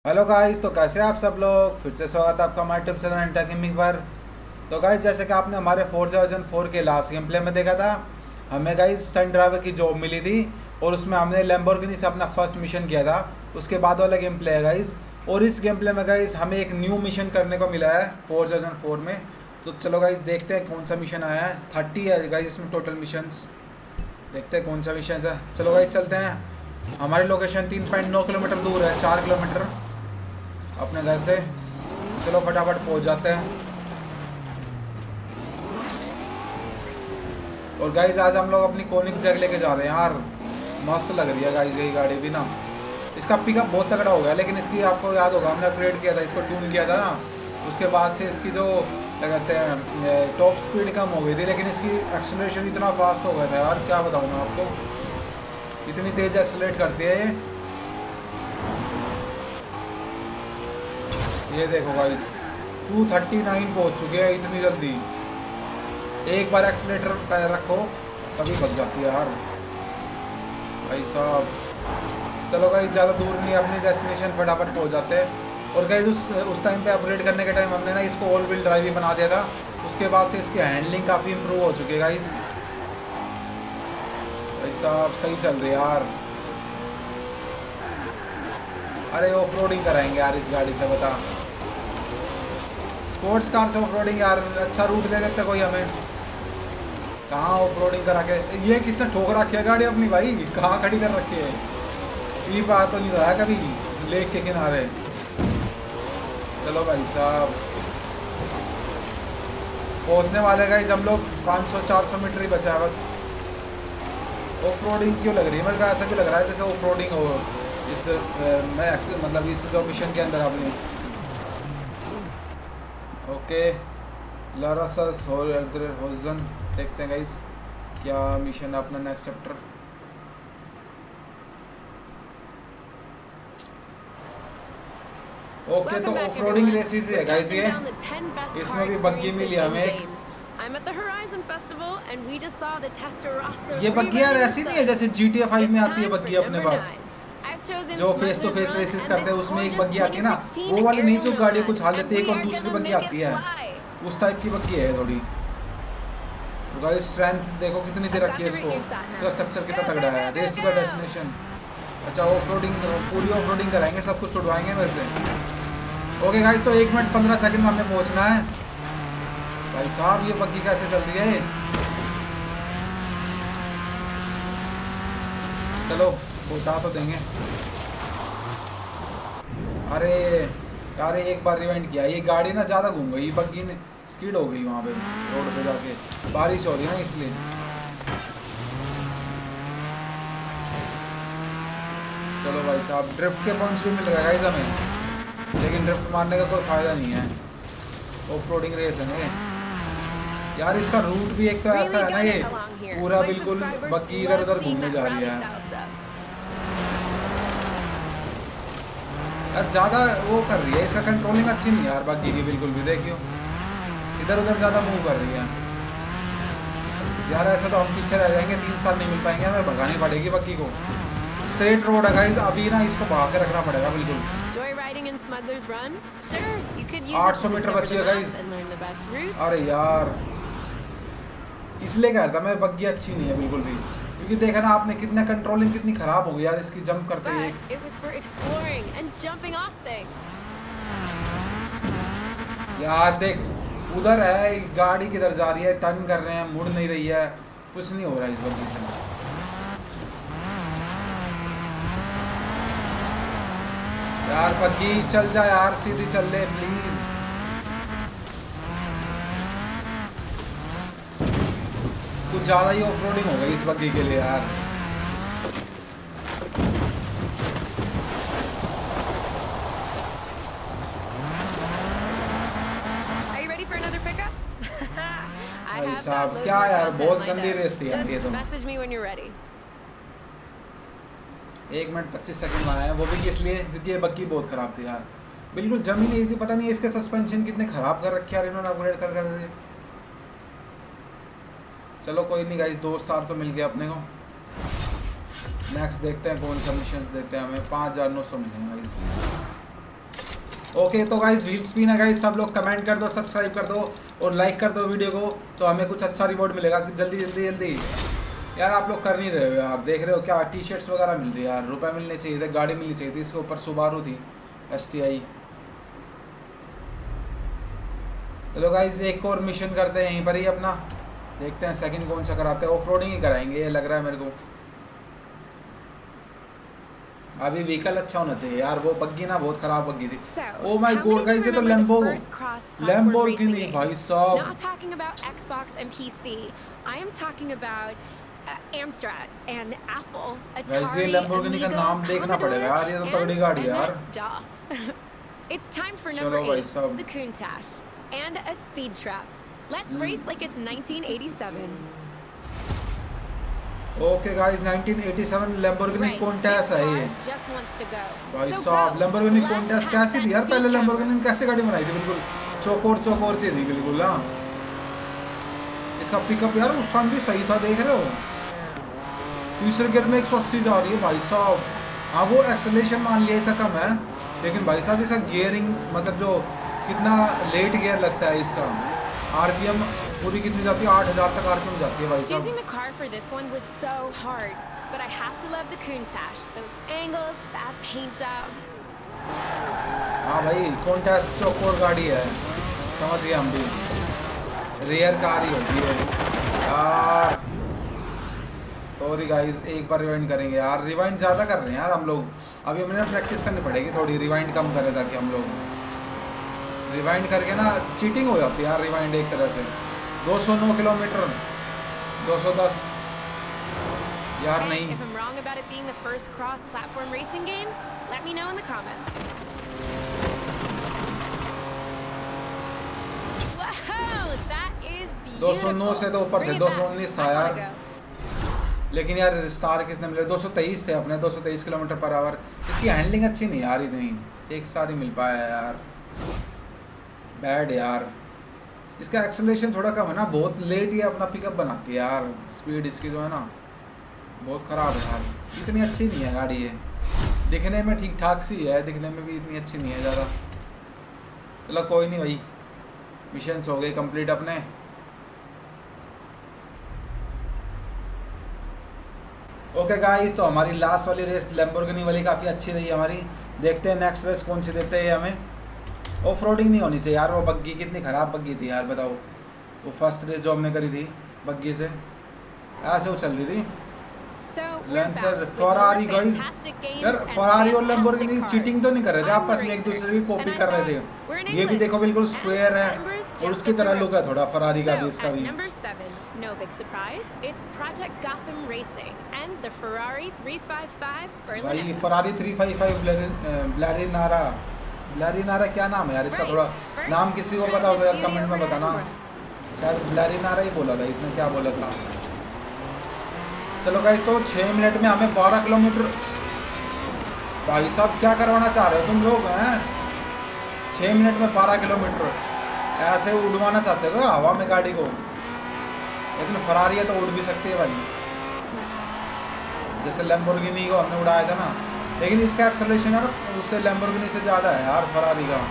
Hello guys, तो कैसे हैं आप सब लोग। फिर से स्वागत है आपका हमारे टिप चैनल एंटा गेमिंग पर। तो गाइस, जैसे कि आपने हमारे फोर्जा वर्जन 4 के लास्ट गेम प्ले में देखा था, हमें गाइस स्टंट ड्राइवर की जॉब मिली थी और उसमें हमने लैम्बोर्गिनी से अपना फर्स्ट मिशन किया था। उसके बाद वाला गेम प्ले है गाइस। और इस गेम प्ले में गाइस हमें एक न्यू मिशन करने को मिला है फोर्जा वर्जन 4 में। तो चलो गाइस देखते हैं कौन सा मिशन आया है। 30 है गाइस इसमें टोटल मिशंस। देखते हैं कौन सा मिशन है। चलो गाइस चलते हैं। हमारी लोकेशन 3.9 किलोमीटर दूर है, 4 किलोमीटर अपने घर से। चलो फटाफट पहुंच जाते हैं। और गाइज आज हम लोग अपनी कोनिक जैग लेके जा रहे हैं यार। मस्त लग रही है गाइज यही गाड़ी भी ना। इसका पिकअप बहुत तगड़ा हो गया, लेकिन इसकी आपको याद होगा हमने अपग्रेड किया था, इसको ट्यून किया था ना। उसके बाद से इसकी जो क्या कहते हैं टॉप स्पीड कम हो गई थी, लेकिन इसकी एक्सेलरेशन इतना फास्ट हो गया था यार, क्या बताऊँ मैं आपको। इतनी तेज एक्सेलरेट करती है ये देखो गाइस 239 पहुंच चुके हैं इतनी जल्दी। एक बार एक्सीलेटर पैर रखो तभी बच जाती है यार भाई साहब। चलो गाइस ज़्यादा दूर नहीं, अपनी डेस्टिनेशन फटाफट पहुंच जाते हैं। और गाइस उस टाइम पे अपग्रेड करने के टाइम हमने ना इसको ऑल व्हील ड्राइव ही बना दिया था। उसके बाद से इसकी हैंडलिंग काफ़ी इम्प्रूव हो चुकी है गाइस। भाई साहब सही चल रही है यार। अरे ऑफ रोडिंग कराएंगे यार इस गाड़ी से, बता। स्पोर्ट्स कार से ऑफ रोडिंग यार, अच्छा रूट दे देते कोई हमें। कहाँ ऑफ रोडिंग करा के, ये किसने ठोक रखी है गाड़ी अपनी भाई, कहाँ खड़ी कर रखी है। ये बात तो नहीं रहा कभी लेक के किनारे। चलो भाई साहब पहुँचने वाले गाइस हम लोग। 500-400 मीटर ही बचा है बस। ऑफ रोडिंग क्यों लग रही है मेरे को, ऐसा क्यों लग रहा है जैसे ऑफ रोडिंग हो इस मतलब इस जो मिशन के अंदर आपने। ओके लारासस होजन देखते हैं गाइस क्या मिशन है अपना नेक्स्ट चैप्टर। ओके तो ऑफ रोडिंग रेसेस है गाइस ये। इसमें भी बग्गी मिली हमें एक। ये बग्गी यार ऐसी नहीं है जैसे GTA 5 में आती है बग्गी अपने पास, जो फेस टू फेस रेसेस करते हैं उसमें एक बग्गी आती है ना, वो वाली नहीं जो गाड़ी कुछ हाल लेती है, एक और दूसरी बग्गी आती है, उस टाइप की बग्गी है थोड़ी। गाइस स्ट्रेंथ देखो कितनी दे रखी है इसको, इसका स्ट्रक्चर कितना तगड़ा है। Race to the destination. अच्छा ऑफ रोडिंग, पूरी ऑफ रोडिंग कराएंगे, सब कुछ छुड़वाएंगे मेरे से। ओके गाइस तो 1 मिनट 15 सेकंड में हमें पहुंचना है। भाई साहब ये बग्गी कैसे चल रही है। चलो पहुंचा तो देंगे। अरे यार एक बार रिवाइंड किया, ये गाड़ी ना ज़्यादा घूम गई, बग्गी ने स्कीड हो गई वहाँ पे रोड पे जाके, बारिश हो रही है ना इसलिए। चलो भाई साहब ड्रिफ्ट के पॉइंट्स भी मिल रहा है हमें, लेकिन ड्रिफ्ट मारने का कोई फ़ायदा नहीं है। ऑफ रोडिंग रेस है ना यार। इसका रूट भी एक तो ऐसा है ना, ये पूरा बिल्कुल बग्गी इधर उधर घूमने जा रही है यार, ज़्यादा वो कर रही है। इसका कंट्रोलिंग अच्छी नहीं है यार बग्गी की बिल्कुल भी, देखियो इधर उधर ज़्यादा मूव कर रही है यार। ऐसा तो हम पीछे रह जाएंगे, 3 साल नहीं मिल पाएंगे, हमें भगानी पड़ेगी बग्गी को। स्ट्रेट रोड है गाइस, अभी ना इसको भगा के रखना पड़ेगा बिल्कुल। 800 मीटर बची है गाइस। अरे यार इसलिए कह रहा था मैं बग्गी अच्छी नहीं है बिल्कुल भी, क्योंकि देखा ना आपने कितना कंट्रोलिंग कितनी खराब हो गई यार इसकी जंप करते ही। यार देख उधर है गाड़ी, किधर जा रही है, टर्न कर रहे हैं, मुड़ नहीं रही है, कुछ नहीं हो रहा है इस बग्गी से। यार बग्गी चल जा यार, सीधी चल ले प्लीज। कुछ ज़्यादा ही ऑफ रोडिंग हो गई इस बग्गी के लिए यार। भाई साहब क्या यार, बहुत गंदी रेस थी यार ये तो। 1 मिनट 25 सेकंड में आया है, वो भी किस लिए, क्योंकि ये बग्गी बहुत ख़राब थी यार, बिल्कुल जमी नहीं थी। पता नहीं इसके सस्पेंशन कितने ख़राब कर रखे यार इन्होंने अपग्रेड कर कर। चलो कोई नहीं गाइस, 2 स्टार तो मिल गया अपने को। नेक्स्ट देखते हैं कौन सा मिशन देते हैं हमें। 5900 मिलेंगे गाइस। ओके तो गाइस व्हील स्पिन है गाइस, सब लोग कमेंट कर दो, सब्सक्राइब कर दो और लाइक कर दो वीडियो को, तो हमें कुछ अच्छा रिवॉर्ड मिलेगा। जल्दी जल्दी जल्दी यार, आप लोग कर नहीं रहे हो यार, देख रहे हो क्या टी शर्ट्स वगैरह मिल रही है यार, रुपए मिलने चाहिए थे, गाड़ी मिलनी चाहिए थी, इसके ऊपर सुबारू थी STI। चलो गाइस एक और मिशन करते हैं यहीं पर ही अपना, देखते हैं सेकंड कौन सा कराते हैं। ऑफ रोडिंग ही कराएंगे ये लग रहा है मेरे को। अभी व्हीकल अच्छा होना चाहिए यार, वो बग्गी ना बहुत खराब बग्गी थी। ओ माय गॉड गाइस, ये तो लैम्बोर्गिनी भाई साहब। गाइस ये लैम्बोर्गिनी का नाम देखना पड़ेगा यार, ये तो तगड़ी गाड़ी है यार। चलो भाई साहब, and a speed trap. Let's race like it's 1987. Okay guys 1987 Lamborghini contest है ये भाई साहब। लैम्बोर्गिनी कॉन्टेस्ट कैसी थी यार, पहले लैम्बोर्गिनी ने कैसे गाड़ी बनाई थी, बिल्कुल चौकोर सी थी बिल्कुल। हाँ इसका पिकअप यार उस टाइम भी सही था, देख रहे हो तीसरे गियर में 180 जा रही है भाई साहब। हाँ वो एक्सेलरेशन मान लिया इसका कम है, लेकिन भाई साहब इसका गियरिंग मतलब जो कितना लेट गियर लगता है इसका, RPM पूरी कितनी जाती है, 8000 तक RPM जाती है भाई साहब। Choosing the car for this one was so hard, but I have to love the Countach. Those angles, that paint job. हाँ भाई कॉन्टेस्ट चौकोर गाड़ी है, समझ गए हम भी, रेयर कार ही होती है यार। सॉरी गाइस एक बार रिवाइंड करेंगे यार, रिवाइंड ज़्यादा कर रहे हैं यार हम लोग, अभी हमें प्रैक्टिस करनी पड़ेगी थोड़ी, रिवाइंड कम करें ताकि हम लोग रिवाइंड करके ना चीटिंग हो जाती है यार रिवाइंड एक तरह से। 209 किलोमीटर 210 यार नहीं। If I'm wrong about it being the first cross-platform racing game, let me know in the comments. Wow, that is beautiful. 209 से तो ऊपर थे, 219 था यार, लेकिन यार स्टार किसने मिले, 223 थे अपने, 223 किलोमीटर पर आवर। इसकी हैंडलिंग अच्छी नहीं यार, इतनी एक सारी मिल पाया यार, बैड यार। इसका एक्सेलरेशन थोड़ा कम है ना, बहुत लेट ये अपना पिकअप बनाती है यार, स्पीड इसकी जो है ना बहुत ख़राब है यार, इतनी अच्छी नहीं है गाड़ी ये, दिखने में ठीक ठाक सी है, दिखने में भी इतनी अच्छी नहीं है ज़्यादा। चलो कोई नहीं भाई, मिशंस हो गए कंप्लीट अपने। ओके गाइस तो हमारी लास्ट वाली रेस लैम्बोर्गिनी वाली काफ़ी अच्छी रही हमारी, देखते हैं नेक्स्ट रेस कौन सी देते हैं हमें। ऑफ रोडिंग नहीं होनी चाहिए यार, वो बग्गी कितनी ख़राब बग्गी थी यार, बताओ वो फर्स्ट रेस जो हमने करी थी बग्गी से ऐसे वो चल रही थी। लैंसर फरारी गाइस यार, फरारी और लैम्बोर्गिनी चीटिंग तो नहीं कर रहे थे आपस में, एक दूसरे की कॉपी कर रहे थे। ये भी देखो बिल्कुल स्क्वायर है और उसकी तरह लुक है थोड़ा फरारी का भी, इसका भी। No big surprise, it's Project Gotham Racing and the Ferrari 355 Berlin. भाई फरारी 355 ब्लैरिनारा क्या नाम है यार इसका, थोड़ा नाम किसी को पता होगा यार कमेंट में बताना, शायद ब्लैरिनारा ही बोला था इसने, क्या बोला था। चलो गाइस तो 6 मिनट में हमें 12 किलोमीटर, भाई साहब क्या करवाना चाह रहे हो तुम लोग हैं, 6 मिनट में 12 किलोमीटर ऐसे उड़वाना चाहते हो हवा में गाड़ी को, लेकिन फरारी है तो उड़ भी सकती है भाई, जैसे लैम्बोर्गिनी को हमने उड़ाया था ना, लेकिन इसका एक्सेलरेशन यार उससे लैम्बोर्गिनी से ज़्यादा है यार फरारी का,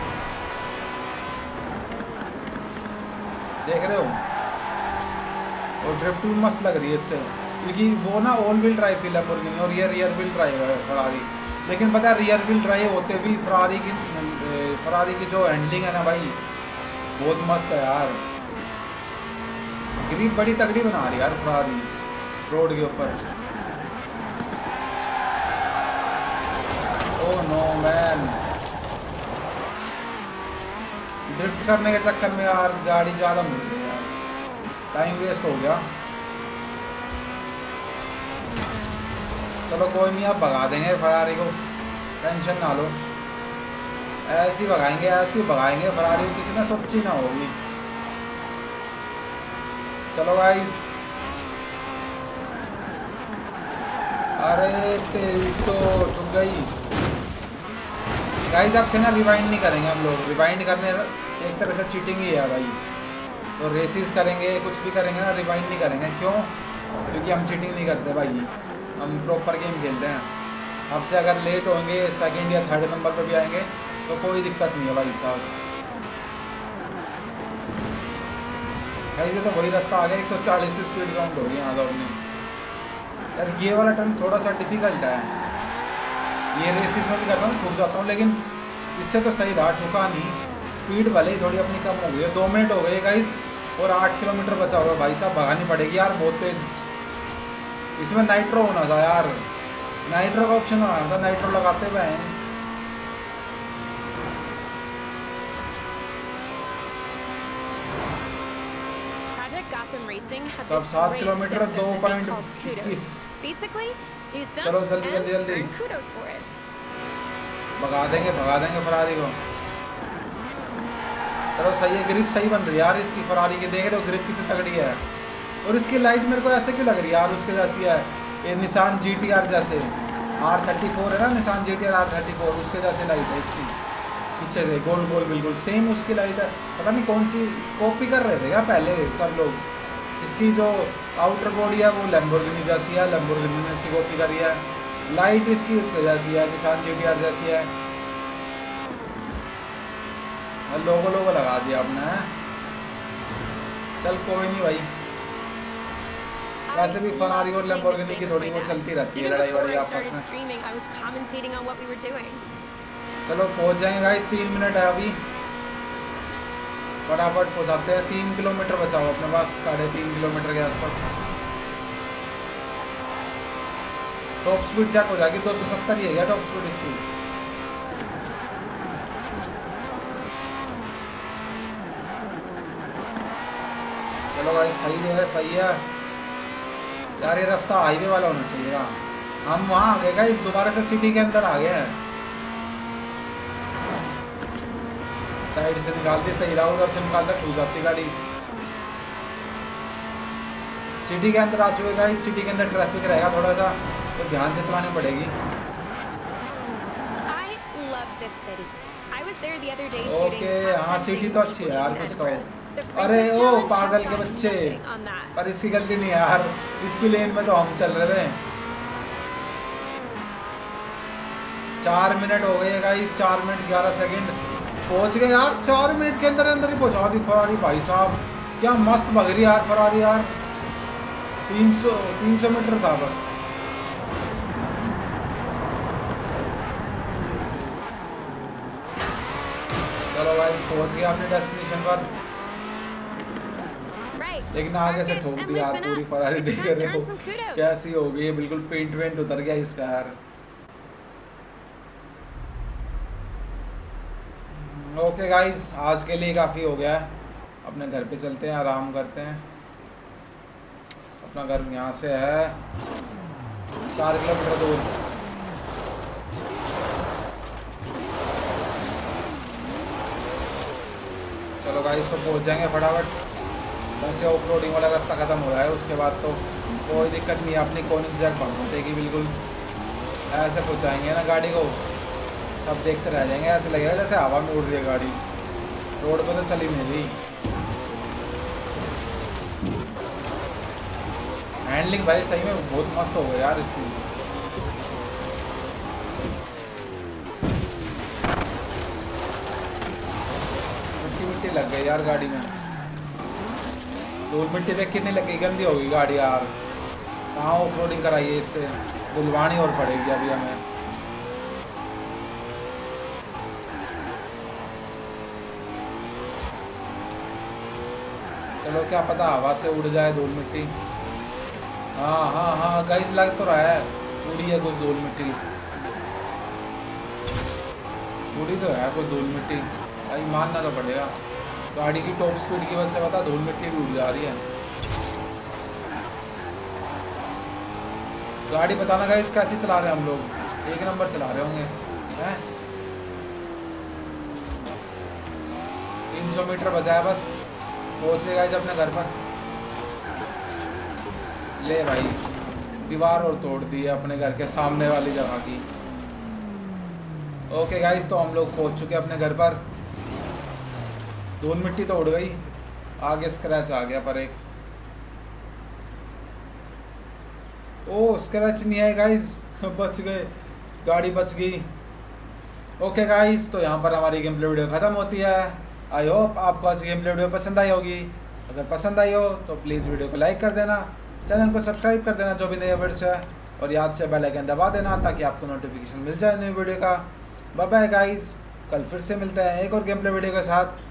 देख रहे हो। और ड्रिफ्ट भी मस्त लग रही है इससे, क्योंकि वो ना ऑल व्हील ड्राइव थी लैम्बोर्गिनी और ये रियर व्हील ड्राइव है फरारी, लेकिन पता है रियर व्हील ड्राइव होते भी फरारी की जो हैंडलिंग है ना भाई बहुत मस्त है यार, ग्रिप बड़ी तगड़ी बना रही है यार फरारी रोड के ऊपर। ओह नो मैन, ड्रिफ्ट करने के चक्कर में यार गाड़ी ज़्यादा मुड़ गई यार, टाइम वेस्ट हो गया। चलो कोई नहीं, अब भगा देंगे फरारी को, टेंशन ना लो, ऐसी भगाएंगे फरारी, किसी ने सोची ना होगी। चलो गाइस, अरे तेरी तो ठुक गई गाइस, अब से ना रिवाइंड नहीं करेंगे हम लोग, रिवाइंड करने एक तरह से चीटिंग ही है भाई, तो रेसेस करेंगे कुछ भी करेंगे ना रिवाइंड नहीं करेंगे, क्यों? क्योंकि हम चीटिंग नहीं करते भाई, हम प्रॉपर गेम खेलते हैं। अब से अगर लेट होंगे सेकंड या थर्ड नंबर पर भी आएंगे तो कोई दिक्कत नहीं है भाई साहब। ऐसे तो वही रास्ता आ गया, 140 स्पीड ग्राउंड हो गई यहाँ तो अपनी। यार ये वाला टर्न थोड़ा सा डिफिकल्ट है, ये रेसिस में भी करता हूँ ठुक जाता हूँ, लेकिन इससे तो सही रहा, ठुका नहीं। स्पीड भले ही थोड़ी अपनी कम हो गई है। 2 मिनट हो गए गाइस और 8 किलोमीटर बचा हुआ है भाई साहब, भगानी पड़ेगी यार बहुत तेज। इसमें नाइट्रो होना था यार, नाइट्रो का ऑप्शन होना था, नाइट्रो लगाते हुए हैं। सब 7 किलोमीटर 2.21। चलो जल्दी जल्दी जल्दी भगा देंगे फरारी को। चलो सही है, ग्रिप सही बन रही है यार इसकी फरारी की, देख रहे हो ग्रिप कितनी तगड़ी है। और इसकी लाइट मेरे को ऐसे क्यों लग रही है यार, उसके जैसी है ये निसान GTR जैसे, R34 है ना निसान GTR R34, उसके जैसे लाइट है इसकी पीछे से, गोल गोल बिल्कुल सेम उसकी लाइट है। पता नहीं कौन सी कॉपी कर रहे थे क्या पहले सब लोग। इसकी जो आउटर बॉडी है वो लैम्बोर्गिनी जैसी है, लैम्बोर्गिनी ने इसकी कॉपी करी है। लाइट इसकी उसके जैसी है, निसान GTR जैसी है। लोगो लगा दिया आपने। चल कोई नहीं भाई, वैसे भी फरारी और लैम्बोर्गिनी की थोड़ी बहुत चलती रहती है लड़ाई वड़ाई आपस में। चलो पहुंच जाएंगे गाइस, 3 मिनट है अभी, फटाफट पहुंचाते हैं। 3 किलोमीटर बचा हुआ अपने पास, 3.5 किलोमीटर के आसपास। टॉप स्पीड चेक हो जाएगी, 270 ही है क्या टॉप स्पीड इसकी। चलो भाई सही है यार, ये रास्ता हाईवे वाला होना चाहिए ना। हम वहाँ आ गए गाइस, दोबारा से सिटी के अंदर आ गए हैं। साइड से निकाल दी, सही रहा, उधर से निकाल कर ठूक जाती गाड़ी। सिटी के अंदर आ चुके गाइस, सिटी के अंदर ट्रैफिक रहेगा थोड़ा सा, तो ध्यान से चलानी पड़ेगी। ओके हाँ सिटी तो अच्छी है यार, कुछ कहो। अरे ओ पागल के बच्चे, पर इसकी गलती नहीं है यार, इसकी लेन में तो हम चल रहे थे। 4 मिनट हो गए गाइस, 4 मिनट 11 सेकंड पहुंच गए यार। 4 मिनट के अंदर अंदर ही पहुंचा दी फरारी भाई साहब, क्या मस्त भग रही यार फरारी यार। 300 मीटर था बस। चलो गाइस पहुंच गया अपने डेस्टिनेशन पर, लेकिन आगे से ठोक दिया यार पूरी फरारी। देख रहे हो कैसी हो गई, बिल्कुल पेंट वेंट उतर गया इसका यार। ओके गाइस आज के लिए काफ़ी हो गया है, अपने घर पे चलते हैं, आराम करते हैं। अपना घर यहाँ से है 4 किलोमीटर दूर। चलो गाइस तो पहुँच जाएंगे फटाफट। वैसे ऑफ रोडिंग वाला रास्ता ख़त्म हो रहा है, उसके बाद तो कोई दिक्कत नहीं है, अपनी कॉर्निंग जैक पहुँचेगी बिल्कुल। ऐसे पहुँचाएंगे ना गाड़ी को, सब देखते रह जाएंगे, ऐसे लगेगा जैसे हवा में उड़ रही है गाड़ी, रोड पे तो चली नहीं रही। हैंडलिंग भाई सही में बहुत मस्त हो गया यार इसकी। मिट्टी लग गई यार गाड़ी में, धूल मिट्टी देख कितनी लग गई, गंदी हो गई गाड़ी यार। कहाँ ऑफ रोडिंग कराइए इससे, बुलवानी और पड़ेगी अभी हमें। चलो क्या पता हवा से उड़ जाए धूल मिट्टी। हाँ गाइस लग तो रहा है उड़ी है कुछ धूल मिट्टी, उड़ी तो है कुछ धूल मिट्टी भाई, मानना तो पड़ेगा। गाड़ी की टॉप स्पीड की वजह से पता धूल मिट्टी भी उड़ जा रही है। गाड़ी बताना गाइस कैसी चला रहे हैं हम लोग, 1 नंबर चला रहे होंगे हैं। 300 मीटर बचा है बस, पहुँचे गाइस अपने घर पर। ले भाई दीवार और तोड़ दी है अपने घर के सामने वाली जगह की। ओके गाइस तो हम लोग पहुँच चुके हैं अपने घर पर। धूल मिट्टी तो उड़ गई, आगे स्क्रैच आ गया पर एक। ओ स्क्रैच नहीं है गाइस, बच गए, गाड़ी बच गई। ओके गाइस, तो यहाँ पर हमारी गेम प्ले वीडियो ख़त्म होती है। आई होप आपको आज गेम प्ले वीडियो पसंद आई होगी। अगर पसंद आई हो तो प्लीज़ वीडियो को लाइक कर देना, चैनल को सब्सक्राइब कर देना जो भी नया वीडियो है, और याद से बेल आइकन दबा देना ताकि आपको नोटिफिकेशन मिल जाए नई वीडियो का। बाय बाय गाइस, कल फिर से मिलते हैं एक और गेम प्ले वीडियो के साथ।